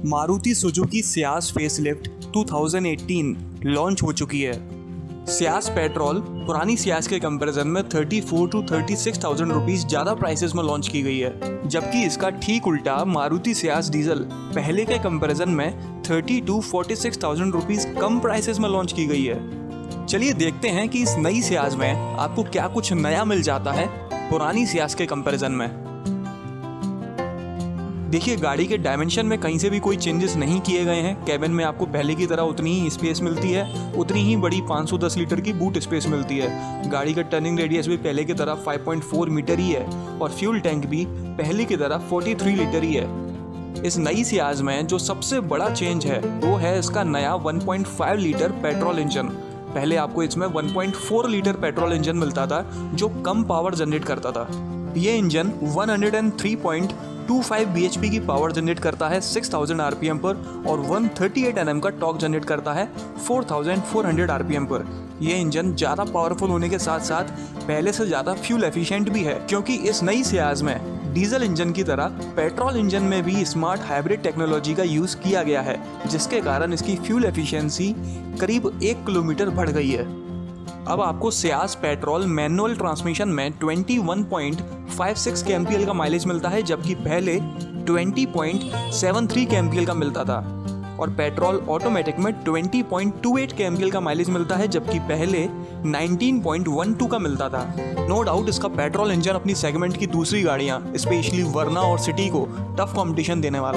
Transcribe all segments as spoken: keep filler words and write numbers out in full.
Maruti Suzuki Ciaz facelift दो हज़ार अठारह लॉन्च हो चुकी है। सियाज पेट्रोल पुरानी सियाज के कंपैरिजन में चौंतीस टू छत्तीस हज़ार रुपीस ज़्यादा प्राइसेस में लॉन्च की गई है, जबकि इसका ठीक उल्टा मारुति सियाज डीजल पहले के कंपैरिजन में तीस टू छियालीस हज़ार रुपीस कम प्राइसेस में लॉन्च की गई है। चलिए देखते हैं कि इस नई सियाज में आपको क्या कुछ नया मिल जाता है पुरानी सियाज के कंपैरिजन में। देखिए, गाड़ी के डायमेंशन में कहीं से भी कोई चेंजेस नहीं किए गए हैं। कैबिन में आपको पहले की तरह उतनी ही स्पेस मिलती है, उतनी ही बड़ी पाँच सौ दस लीटर की बूट स्पेस मिलती है। गाड़ी का टर्निंग रेडियस भी पहले की तरह पाँच पॉइंट चार मीटर ही है और फ्यूल टैंक भी पहले की तरह तैंतालीस लीटर ही है। इस नई सियाज में जो सबसे बड़ा चेंज है वो है इसका नया एक पॉइंट पाँच लीटर पेट्रोल इंजन। पहले आपको इसमें एक पॉइंट चार लीटर पेट्रोल इंजन मिलता था जो कम पावर जनरेट करता था। ये इंजन एक सौ तीन पॉइंट पच्चीस बीएचपी की पावर जनरेट करता है छह हज़ार आरपीएम पर और एक सौ अड़तीस एनएम का टॉर्क जनरेट करता है चार हज़ार चार सौ आरपीएम पर। यह इंजन ज़्यादा पावरफुल होने के साथ साथ पहले से ज़्यादा फ्यूल एफिशिएंट भी है, क्योंकि इस नई सियाज में डीजल इंजन की तरह पेट्रोल इंजन में भी स्मार्ट हाइब्रिड टेक्नोलॉजी का यूज़ किया गया है, जिसके कारण इसकी फ्यूल एफिशिएंसी करीब एक किलोमीटर बढ़ गई है। अब आपको सियाज पेट्रोल मैनुअल ट्रांसमिशन में इक्कीस पॉइंट पाँच छह केएमपीएल का माइलेज मिलता है, जबकि पहले बीस पॉइंट सात तीन केएमपीएल का मिलता था। और पेट्रोल ऑटोमेटिक में बीस पॉइंट दो आठ केएमपीएल का माइलेज मिलता है, जबकि पहले उन्नीस पॉइंट बारह का मिलता था। नो डाउट इसका पेट्रोल इंजन अपनी सेगमेंट की दूसरी गाड़ियां स्पेशली वर्ना और सिटी को टफ कंपटीशन देने वाला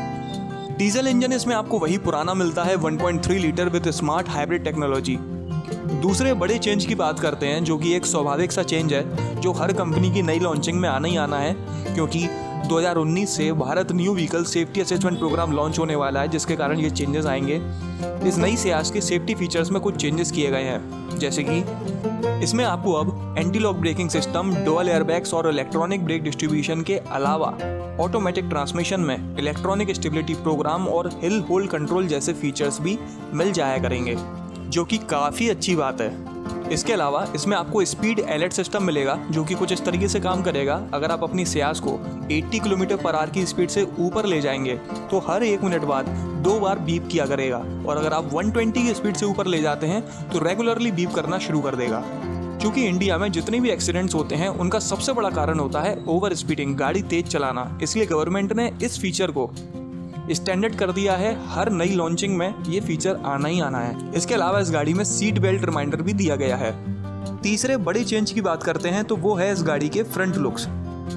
है। डीजल इंजन इसमें आपको वही पुराना मिलता है एक पॉइंट तीन litre with smart hybrid technology. दूसरे बड़े चेंज की बात करते हैं, जो कि एक स्वाभाविक सा चेंज है जो हर कंपनी की नई लॉन्चिंग में आना ही आना है, क्योंकि दो हज़ार उन्नीस से Bharat new vehicle safety assessment programme launch होने वाला है, जिसके कारण ये चेंजेस आएंगे। इस नई सियाज के सेफ्टी फीचर्स में कुछ चेंजेस किए गए हैं, जैसे कि इसमें आपको अब anti lock braking system, dual airbags और इलेक्ट्रॉनिक ब्रेक डिस्ट्रीब्यूशन के अलावा ऑटोमेटिक ट्रांसमिशन में इलेक्ट्रॉनिक स्टेबिलिटी प्रोग्राम और हिल होल्ड कंट्रोल जैसे फीचर्स भी मिल जाया करेंगे, जो कि काफ़ी अच्छी बात है। इसके अलावा इसमें आपको स्पीड अलर्ट सिस्टम मिलेगा, जो कि कुछ इस तरीके से काम करेगा। अगर आप अपनी सियाज को अस्सी किलोमीटर पर आवर की स्पीड से ऊपर ले जाएंगे तो हर एक मिनट बाद दो बार बीप किया करेगा, और अगर आप एक सौ बीस की स्पीड से ऊपर ले जाते हैं तो रेगुलरली बीप करना शुरू कर देगा। क्योंकि इंडिया में जितने भी एक्सीडेंट्स होते हैं उनका सबसे बड़ा कारण होता है ओवर स्पीडिंग, गाड़ी तेज चलाना, इसलिए गवर्नमेंट ने इस फीचर को स्टैंडर्ड कर दिया है। हर नई लॉन्चिंग में ये फीचर आना ही आना है। इसके अलावा इस गाड़ी में सीट बेल्ट रिमाइंडर भी दिया गया है। तीसरे बड़े चेंज की बात करते हैं तो वो है इस गाड़ी के फ्रंट लुक्स।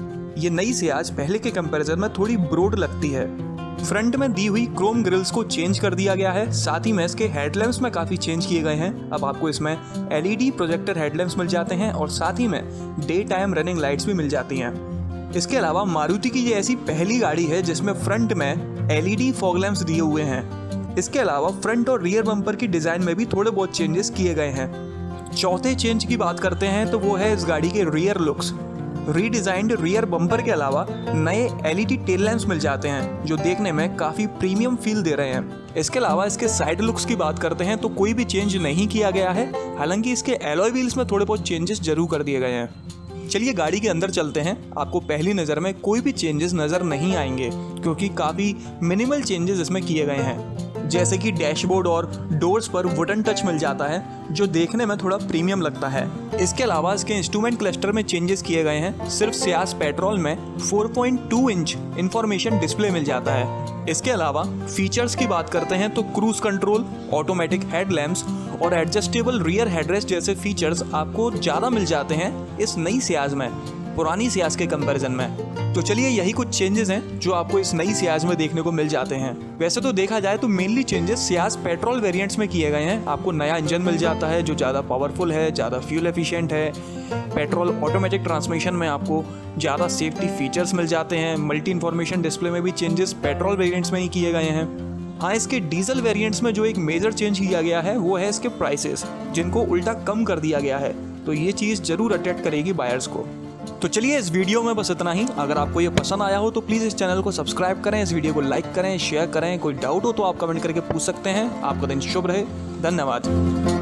ये नई सियाज पहले के कंपैरिजन में थोड़ी ब्रॉड लगती है। फ्रंट में दी हुई क्रोम ग्रिल्स को चेंज कर दिया गया है, साथ ही में इसके हेडलैम्प्स में काफ़ी चेंज किए गए हैं। अब आपको इसमें एलईडी प्रोजेक्टर हेडलैम्प्स मिल जाते हैं और साथ ही में डे टाइम रनिंग लाइट्स भी मिल जाती हैं। इसके अलावा मारुति की ये ऐसी पहली गाड़ी है जिसमें फ्रंट में एलईडी फॉग लैंप्स दिए हुए हैं। इसके अलावा फ्रंट और रियर बम्पर की डिज़ाइन में भी थोड़े बहुत चेंजेस किए गए हैं। चौथे चेंज की बात करते हैं तो वो है इस गाड़ी के rear looks. Redesigned rear bumper के अलावा नए एलईडी टेल लैंप्स मिल जाते हैं, जो देखने में काफ़ी प्रीमियम फील दे रहे हैं। इसके अलावा इसके साइड लुक्स की बात करते हैं तो कोई भी चेंज नहीं किया गया है, हालांकि इसके एलॉय व्हील्स में थोड़े बहुत चेंजेस जरूर कर दिए गए हैं। चलिए गाड़ी के अंदर चलते हैं। आपको पहली नज़र में कोई भी चेंजेस नज़र नहीं आएंगे, क्योंकि काफ़ी मिनिमल चेंजेस इसमें किए गए हैं, जैसे कि डैशबोर्ड और डोर्स पर वुडन टच मिल जाता है, जो देखने में थोड़ा प्रीमियम लगता है। इसके अलावा इसके इंस्ट्रूमेंट क्लस्टर में चेंजेस किए गए हैं। सिर्फ सियाज पेट्रोल में चार पॉइंट दो इंच इंफॉर्मेशन डिस्प्ले मिल जाता है। इसके अलावा फीचर्स की बात करते हैं तो क्रूज कंट्रोल, ऑटोमेटिक हेडलैम्प्स और एडजस्टेबल रियर हेडरेस्ट जैसे फीचर्स आपको ज़्यादा मिल जाते हैं इस नई सियाज में पुरानी सियाज के कंपैरिजन में। तो चलिए यही कुछ चेंजेस हैं जो आपको इस नई सियाज में देखने को मिल जाते हैं। वैसे तो देखा जाए तो mainly changes Ciaz petrol variants में किए गए हैं। आपको नया इंजन मिल जाता है जो ज़्यादा पावरफुल है, ज़्यादा फ्यूल एफिशिएंट है। पेट्रोल ऑटोमेटिक ट्रांसमिशन में आपको ज़्यादा सेफ्टी फीचर्स मिल जाते हैं। मल्टी इन्फॉर्मेशन डिस्प्ले में भी चेंजेस पेट्रोल वेरिएंट्स में ही किए गए हैं। हाँ, इसके डीजल वेरिएंट्स में जो एक मेजर चेंज किया गया है वो है इसके प्राइसेस, जिनको उल्टा कम कर दिया गया है। तो ये चीज़ ज़रूर अट्रैक्ट करेगी बायर्स को। तो चलिए इस वीडियो में बस इतना ही। अगर आपको ये पसंद आया हो तो प्लीज़ इस चैनल को सब्सक्राइब करें, इस वीडियो को लाइक करें, शेयर करें। कोई डाउट हो तो आप कमेंट करके पूछ सकते हैं। आपका दिन शुभ रहे। धन्यवाद।